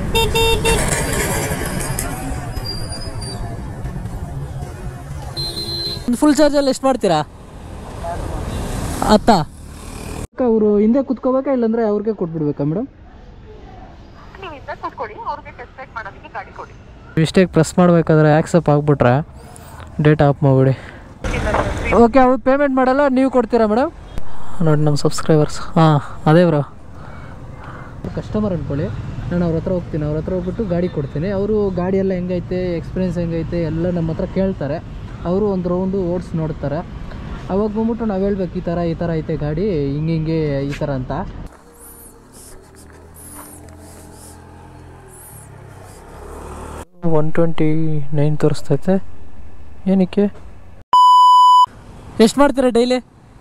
Full ಚಾರ್ಜಲ್ಲಿ ಎಷ್ಟು ಮಾಡ್ತೀರಾ? 10. ಅವರು ಹಿಂದೆ ಕುತ್ಕೋಬೇಕಾ ಇಲ್ಲಾಂದ್ರೆ ಅವ್ರಿಗೆ ಕೊಟ್ಬಿಡ್ಬೇಕಾ ಮೇಡಮ್? ಮಿಸ್ಟೇಕ್ ಪ್ರೆಸ್ ಮಾಡಬೇಕಾದ್ರೆ ಆಕ್ಸೆಪ್ಟ್ ಆಗಿಬಿಟ್ರೆ ಡೇಟಾ ಆಫ್ ಮಾಡಿಬಿಡಿ. ಓಕೆ, ಅವ್ರು ಪೇಮೆಂಟ್ ಮಾಡಲ್ಲ, ನೀವು ಕೊಡ್ತೀರಾ ಮೇಡಮ್? ನೋಡಿ ನಮ್ಮ ಸಬ್ಸ್ಕ್ರೈಬರ್ಸ್. ಹಾಂ, ಅದೇ ಬ್ರೋ. ಕಸ್ಟಮರ್ ಅಂದ್ಕೊಳ್ಳಿ, ನಾನು ಅವ್ರ ಹತ್ರ ಹೋಗ್ತೀನಿ, ಅವ್ರ ಹತ್ರ ಹೋಗ್ಬಿಟ್ಟು ಗಾಡಿ ಕೊಡ್ತೀನಿ. ಅವರು ಗಾಡಿ ಎಲ್ಲ ಹೆಂಗೈತೆ, ಎಕ್ಸ್ಪೀರಿಯೆನ್ಸ್ ಹೆಂಗೈತೆ ಎಲ್ಲ ನಮ್ಮ ಹತ್ರ ಕೇಳ್ತಾರೆ. ಅವರು ಒಂದು ರೌಂಡು ಓಡಿಸಿ ನೋಡ್ತಾರೆ. ಅವಾಗ ಬಂದ್ಬಿಟ್ಟು ನಾವು ಹೇಳ್ಬೇಕು, ಈ ಥರ ಐತೆ ಗಾಡಿ, ಹಿಂಗೆ ಈ ಥರ ಅಂತ. $129 ತೋರಿಸ್ತೈತೆ. ಏನಕ್ಕೆ? ಎಷ್ಟು ಮಾಡ್ತೀರಾ ಡೈಲಿ?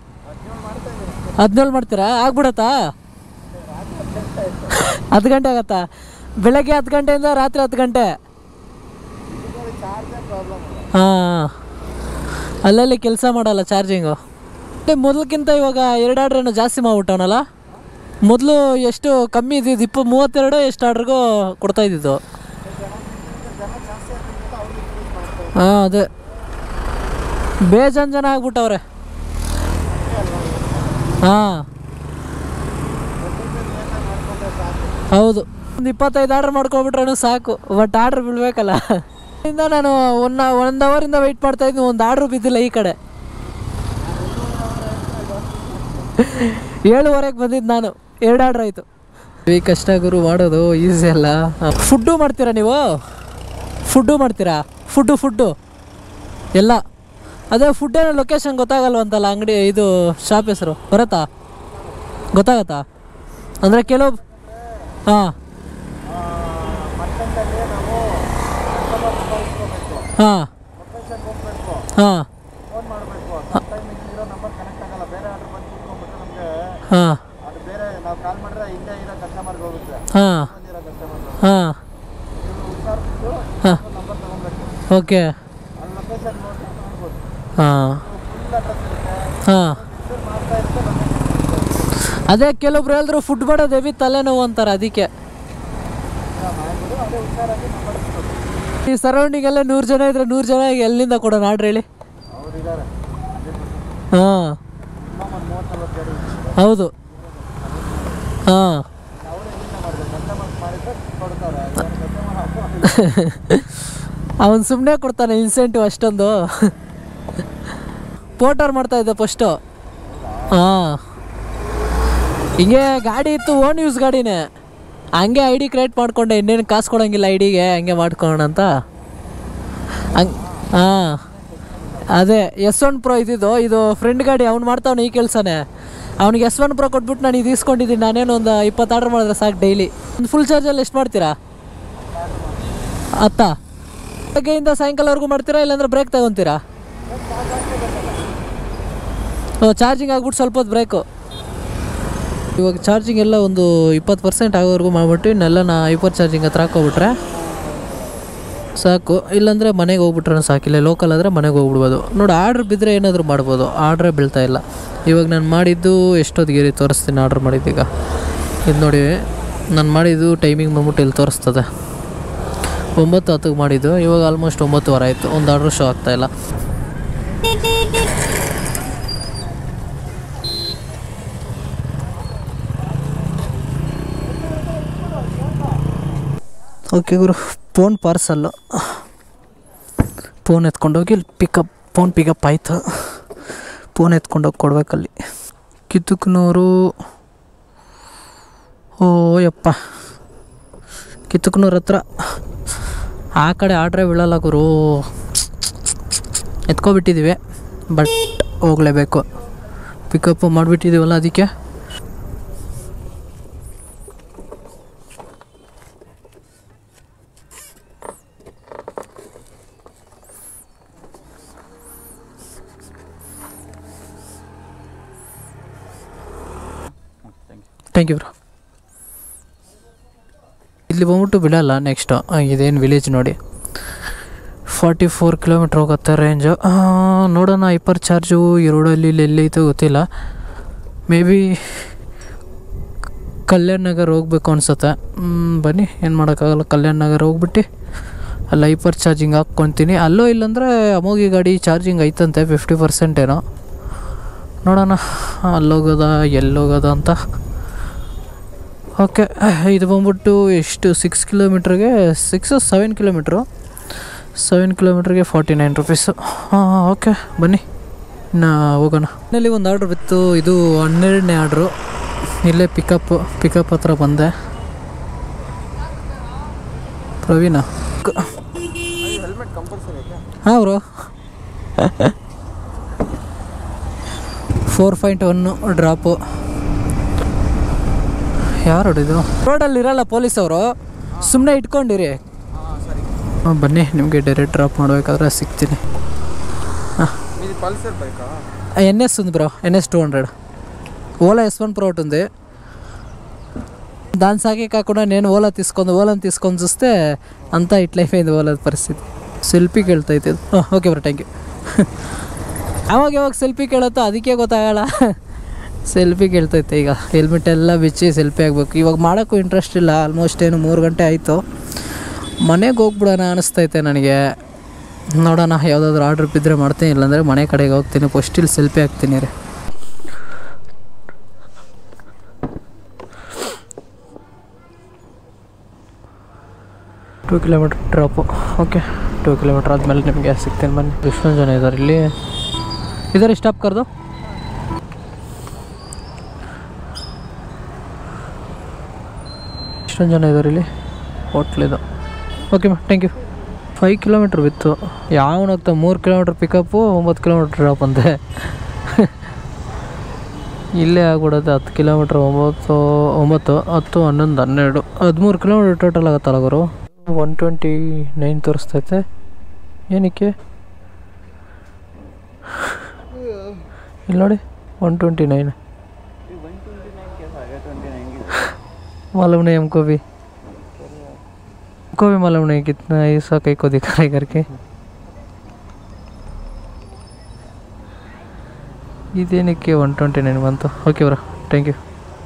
17 ಮಾಡ್ತೀರಾ? ಆಗ್ಬಿಡತ್ತಾ? 10 ಗಂಟೆ ಆಗತ್ತಾ? ಬೆಳಗ್ಗೆ 10 ಗಂಟೆಯಿಂದ ರಾತ್ರಿ 10 ಗಂಟೆ? ಹಾಂ, ಅಲ್ಲಲ್ಲಿ ಕೆಲಸ ಮಾಡಲ್ಲ ಚಾರ್ಜಿಂಗು. ಮೊದಲಕ್ಕಿಂತ ಇವಾಗ 2 ಆರ್ಡ್ರೇನೋ ಜಾಸ್ತಿ ಮಾಡ್ಬಿಟ್ಟವನಲ್ಲ. ಮೊದಲು ಎಷ್ಟು ಕಮ್ಮಿ ಇದ್ದಿದ್ದು, 32 ಎಷ್ಟು ಆರ್ಡ್ರಿಗೂ ಕೊಡ್ತಾಯಿದ್ದಿದ್ದು. ಹಾಂ, ಅದೇ ಬೇಜಾನ್ ಜನ ಆಗ್ಬಿಟ್ಟವ್ರೆ. ಹಾಂ, ಹೌದು. ಒಂದು 25 ಆರ್ಡ್ರ್ ಮಾಡ್ಕೊಬಿಟ್ರೂ ಸಾಕು, ಬಟ್ ಆರ್ಡ್ರ್ ಬೀಳ್ಬೇಕಲ್ಲ. ಇಂದ ನಾನು 1 ಅವರಿಂದ ವೆಯ್ಟ್ ಮಾಡ್ತಾಯಿದ್ದೀನಿ, ಒಂದು ಆರ್ಡ್ರು ಬಿದ್ದಿಲ್ಲ ಈ ಕಡೆ. 7:15 ಬಂದಿದ್ದು ನಾನು, 2 ಆರ್ಡ್ರ್ ಆಯಿತು. ಈ ಕಷ್ಟ ಗುರು ಮಾಡೋದು, ಈಸಿ ಅಲ್ಲ. ಫುಡ್ಡು ಮಾಡ್ತೀರಾ ನೀವು? ಫುಡ್ಡು ಮಾಡ್ತೀರಾ? ಫುಡ್ಡು ಎಲ್ಲ? ಅದೇ ಫುಡ್ ಏನೋ ಲೊಕೇಶನ್ ಗೊತ್ತಾಗಲ್ವಂತಲ್ಲ, ಅಂಗಡಿ ಇದು ಶಾಪ್ ಹೆಸರು ಬರುತ್ತಾ? ಗೊತ್ತಾಗತ್ತಾ? ಅಂದರೆ ಕೆಲವು ಹಾಂ ಹಾಂ ಹಾಂ ಹಾಂ ಹಾಂ ಹಾಂ ಹಾಂ, ಓಕೆ. ಹಾಂ ಹಾಂ, ಅದೇ ಕೆಲವೊಬ್ರು ಹೇಳಿದ್ರು ಫುಡ್ ಮಾಡೋದು ಹೆವಿ ತಲೆನೋವು ಅಂತಾರೆ, ಅದಕ್ಕೆ. ಈ ಸರೌಂಡಿಂಗಲ್ಲೇ 100 ಜನ ಇದ್ರೆ 100 ಜನ ಎಲ್ಲಿಂದ ಕೊಡೋಣ ಆರ್ಡ್ರ್ ಹೇಳಿ? ಹಾಂ, ಹೌದು. ಹಾಂ, ಅವನು ಸುಮ್ಮನೆ ಕೊಡ್ತಾನೆ ಇನ್ಸೆಂಟಿವ್ ಅಷ್ಟೊಂದು. ಪೋಟರ್ ಮಾಡ್ತಾಯಿದ್ದೆ ಫಸ್ಟು. ಹಾಂ, ಹಿಂಗೆ ಗಾಡಿ ಇತ್ತು, ಓನ್ ಯೂಸ್ ಗಾಡಿನೇ. ಹಂಗೆ ID ಕ್ರಿಯೇಟ್ ಮಾಡಿಕೊಂಡೆ, ಇನ್ನೇನು ಕಾಸು ಕೊಡೋಂಗಿಲ್ಲ ಐಡಿಗೆ, ಹಂಗೆ ಮಾಡ್ಕೊಳ್ಳೋಣ ಅಂತ. ಹಂಗೆ ಹಾಂ, ಅದೇ S1 Pro ಇದ್ದಿದ್ದು. ಇದು ಫ್ರೆಂಡ್ ಗಾಡಿ, ಅವ್ನು ಮಾಡ್ತಾವನು ಈ ಕೆಲಸನೇ. ಅವ್ನಿಗೆ S1 Pro ಕೊಟ್ಬಿಟ್ಟು ನಾನು ಇದು ಇಸ್ಕೊಂಡಿದ್ದೀನಿ. ನಾನೇನು ಒಂದು 20 ಆರ್ಡ್ರ್ ಮಾಡಿದ್ರೆ ಸಾಕು ಡೈಲಿ. ಒಂದು ಫುಲ್ ಚಾರ್ಜಲ್ಲಿ ಎಷ್ಟು ಮಾಡ್ತೀರಾ? 10? ಬೆಳಗ್ಗೆಯಿಂದ ಸಾಯಂಕಾಲವರೆಗೂ ಮಾಡ್ತೀರಾ, ಇಲ್ಲಾಂದ್ರೆ ಬ್ರೇಕ್ ತಗೊತೀರಾ? ಚಾರ್ಜಿಂಗ್ ಆಗ್ಬಿಟ್ಟು ಸ್ವಲ್ಪ ಹೊತ್ತು ಬ್ರೇಕು. ಇವಾಗ ಚಾರ್ಜಿಂಗ್ ಎಲ್ಲ ಒಂದು 20% ಆಗೋವರೆಗೂ ಮಾಡಿಬಿಟ್ಟು ಇನ್ನೆಲ್ಲ ನಾ ಹೈಪರ್ ಚಾರ್ಜಿಂಗ್ ಹತ್ರ ಹಾಕೋಬಿಟ್ರೆ ಸಾಕು. ಇಲ್ಲಾಂದರೆ ಮನೆಗೆ ಹೋಗ್ಬಿಟ್ರೆ ಸಾಕಿಲ್ಲ, ಲೋಕಲ್ ಆದರೆ ಮನೆಗೆ ಹೋಗ್ಬಿಡ್ಬೋದು. ನೋಡಿ, ಆರ್ಡ್ರ್ ಬಿದ್ದರೆ ಏನಾದರೂ ಮಾಡ್ಬೋದು, ಆರ್ಡ್ರೇ ಬೀಳ್ತಾ ಇಲ್ಲ. ಇವಾಗ ನಾನು ಮಾಡಿದ್ದು ಎಷ್ಟೊತ್ತಿಗೆ ತೋರಿಸ್ತೀನಿ. ಆರ್ಡ್ರ್ ಮಾಡಿದ್ದೀಗ ಇದು ನೋಡಿ, ನಾನು ಮಾಡಿದ್ದು ಟೈಮಿಂಗ್ ಬಂದ್ಬಿಟ್ಟು ಇಲ್ಲಿ ತೋರಿಸ್ತದೆ 9:10ಗೆ ಮಾಡಿದ್ದು. ಇವಾಗ ಆಲ್ಮೋಸ್ಟ್ 9:15 ಆಯಿತು, ಒಂದು ಆರ್ಡ್ರ್ ಶೋ ಆಗ್ತಾಯಿಲ್ಲ. ಓಕೆ ಗುರು, ಫೋನ್ ಪಾರ್ಸಲ್ಲು. ಫೋನ್ ಎತ್ಕೊಂಡೋಗಿ ಫೋನ್ ಪಿಕಪ್ ಆಯಿತು. ಫೋನ್ ಎತ್ಕೊಂಡೋಗಿ ಕೊಡ್ಬೇಕಲ್ಲಿ ಕಿತ್ತುಕನೂರು. ಓ ಯಪ್ಪ, ಕಿತ್ತುಕನೂರು ಹತ್ರ. ಆ ಕಡೆ ಆರ್ಡ್ರೇ ಬೀಳಲ್ಲ ಗುರು. ಎತ್ಕೊಬಿಟ್ಟಿದ್ದೀವಿ, ಬಟ್ ಹೋಗಲೇಬೇಕು. ಪಿಕಪ್ ಮಾಡಿಬಿಟ್ಟಿದ್ದೀವಲ್ಲ, ಅದಕ್ಕೆ. Thank you bro. ಇಲ್ಲಿ ಬಂದ್ಬಿಟ್ಟು ಬಿಡಲ್ಲ. ನೆಕ್ಸ್ಟು ಇದೇನು ವಿಲೇಜ್ ನೋಡಿ, 44 ಕಿಲೋಮೀಟ್ರ್ ಹೋಗುತ್ತೆ ರೇಂಜು. ನೋಡೋಣ, ಹೈಪರ್ ಚಾರ್ಜು ಈ ರೋಡಲ್ಲಿ ಇಲ್ಲಿ ಎಲ್ಲೈತೆ ಗೊತ್ತಿಲ್ಲ. ಮೇ ಬಿ ಕಲ್ಯಾಣ್ ನಗರ್ ಹೋಗ್ಬೇಕು ಅನ್ಸುತ್ತೆ. ಬನ್ನಿ, ಏನು ಮಾಡೋಕ್ಕಾಗಲ್ಲ. ಕಲ್ಯಾಣ್ ನಗರ್ ಹೋಗ್ಬಿಟ್ಟು ಅಲ್ಲಿ ಹೈಪರ್ ಚಾರ್ಜಿಂಗ್ ಹಾಕ್ಕೊತೀನಿ. ಅಲ್ಲೋ ಇಲ್ಲಾಂದರೆ ಅಮೋಗಿ ಗಾಡಿ ಚಾರ್ಜಿಂಗ್ ಐತಂತೆ 50% ಏನೋ. ನೋಡೋಣ ಅಲ್ಲೋಗೋದ ಎಲ್ಲೋಗೋದ ಅಂತ. ಓಕೆ, ಇದು ಬಂದ್ಬಿಟ್ಟು ಎಷ್ಟು 6 ಕಿಲೋಮೀಟ್ರಿಗೆ 7 ಕಿಲೋಮೀಟ್ರು 7 ಕಿಲೋಮೀಟ್ರಿಗೆ 49 ರೂಪೀಸು. ಹಾಂ ಓಕೆ ಬನ್ನಿ ಇನ್ನು ಹೋಗೋಣ. ಇಲ್ಲಿ ಒಂದು ಆರ್ಡ್ರ್ ಬಿತ್ತು, ಇದು 12ನೇ ಆರ್ಡ್ರು. ಇಲ್ಲೇ ಪಿಕಪ್ ಹತ್ರ ಬಂದೆ. ಪ್ರವೀಣ ಹಾಂ ಬ್ರೋ 4.1 ಡ್ರಾಪು. ಯಾರು ಹೊಡಿದ್ರು? ರೋಡಲ್ಲಿ ಇರಲ್ಲ ಪೊಲೀಸವರು, ಸುಮ್ಮನೆ ಇಟ್ಕೊಂಡಿರಿ. ಹಾಂ ಬನ್ನಿ, ನಿಮಗೆ ಡೈರೆಕ್ಟ್ ಡ್ರಾಪ್ ಮಾಡಬೇಕಾದ್ರೆ ಸಿಗ್ತೀನಿ. ಹಾಂ NS ఉంది bro, NS 200. Ola S1 Pro ఉంది. దాని సాగే కాకుండా నేను ఓలా తీసుకొని చూస్తే అంతా ఇట్లయిపోయింది ఓలా పరిస్థితి. ಸೆಲ್ಫಿ ಕೇಳ್ತೈತೆ ಇದು. Okay bro, thank you. ಯಾವಾಗ ಸೆಲ್ಫಿ ಕೇಳುತ್ತೋ ಅದಕ್ಕೆ ಗೊತ್ತಾಗಲ್ಲ. ಸೆಲ್ಫಿ ಕೇಳ್ತೈತೆ. ಈಗ ಹೆಲ್ಮೆಟ್ ಎಲ್ಲ ಬಿಚ್ಚಿ ಸೆಲ್ಫಿ ಆಗಬೇಕು. ಇವಾಗ ಮಾಡೋಕ್ಕೂ ಇಂಟ್ರೆಸ್ಟ್ ಇಲ್ಲ. ಆಲ್ಮೋಸ್ಟ್ ಏನು 3 ಗಂಟೆ ಆಯಿತು. ಮನೆಗೆ ಹೋಗ್ಬಿಡೋಣ ಅನಿಸ್ತೈತೆ ನನಗೆ. ನೋಡೋಣ, ಯಾವುದಾದ್ರೂ ಆರ್ಡ್ರ್ ಬಿದ್ದರೆ ಮಾಡ್ತೀನಿ, ಇಲ್ಲಾಂದರೆ ಮನೆ ಕಡೆಗೆ ಹೋಗ್ತೀನಿ. ಫಸ್ಟಿಲ್ಲಿ ಸೆಲ್ಫಿ ಹಾಕ್ತೀನಿ ರೀ. 2 ಕಿಲೋಮೀಟ್ರ್ ಡ್ರಾಪು. ಓಕೆ, 2 ಕಿಲೋಮೀಟ್ರ್ ಆದಮೇಲೆ ನಿಮಗೆ ಸಿಗ್ತೀನಿ. ಬನ್ನಿ, ಎಷ್ಟೊಂದು ಜನ ಇದ್ದಾರೆ ಇಲ್ಲಿ. ಇದರ ಸ್ಟಾಪ್ ಕರೆದು ಎಷ್ಟೊಂದು ಜನ ಇದ್ದಾರೆ ಇಲ್ಲಿ. ಹೋಟ್ಲಿದು. Okay thank you. 5 ಕಿಲೋಮೀಟ್ರ್ ಬಿತ್ತು. ಯಾವನಾಗ್ತಾ 3 ಕಿಲೋಮೀಟ್ರ್ ಪಿಕಪ್ಪು, 9 ಕಿಲೋಮೀಟ್ರ್ ಡ್ರಾಪ್ ಅಂತೆ. ಇಲ್ಲೇ ಆಗ್ಬಿಡುತ್ತೆ. 10 ಕಿಲೋಮೀಟ್ರ್ 9, 10, 11, 12, 13 ಕಿಲೋಮೀಟ್ರ್ ಟೋಟಲ್ ಆಗುತ್ತಲ್ಲ ಗುರು. 129 ತೋರಿಸ್ತೈತೆ. ಏನಕ್ಕೆ ಇಲ್ಲಿ ನೋಡಿ 129. मालूम नहीं हमको भी मालूम नहीं कितना ऐसा कहीं को दिखा रहे करके. ಇದೇನಕ್ಕೆ 129 ಬಂತು? Okay bro, thank you.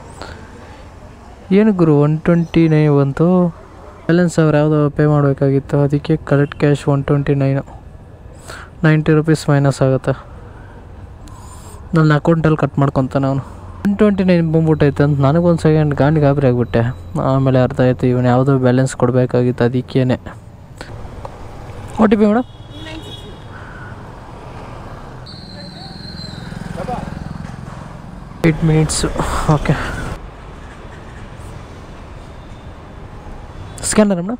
ಏನು ಗುರು 129 ಬಂತು? ಬ್ಯಾಲೆನ್ಸ್ ಅವ್ರು ಯಾವುದೋ ಪೇ ಮಾಡಬೇಕಾಗಿತ್ತು, ಅದಕ್ಕೆ ಕರೆಕ್ಟ್ ಕ್ಯಾಶ್ 129. 90 ರೂಪೀಸ್ ಮೈನಸ್ ಆಗುತ್ತೆ. ನನ್ನ ಅಕೌಂಟಲ್ಲಿ ಕಟ್ ಮಾಡ್ಕೊತಾನೆ ಅವನು. 129 ಬಂದ್ಬಿಟ್ಟೈತೆ ಅಂತ ನನಗೊಂದು ಸೆಕೆಂಡ್ ಗಾಬರಿ ಆಗಿಬಿಟ್ಟೆ. ಆಮೇಲೆ ಅರ್ಥ ಆಯಿತು ಇವನು ಯಾವುದೋ ಬ್ಯಾಲೆನ್ಸ್ ಕೊಡಬೇಕಾಗಿತ್ತು, ಅದಕ್ಕೇನೆ. OTP madam. $8 minutes. Okay, scanner madam.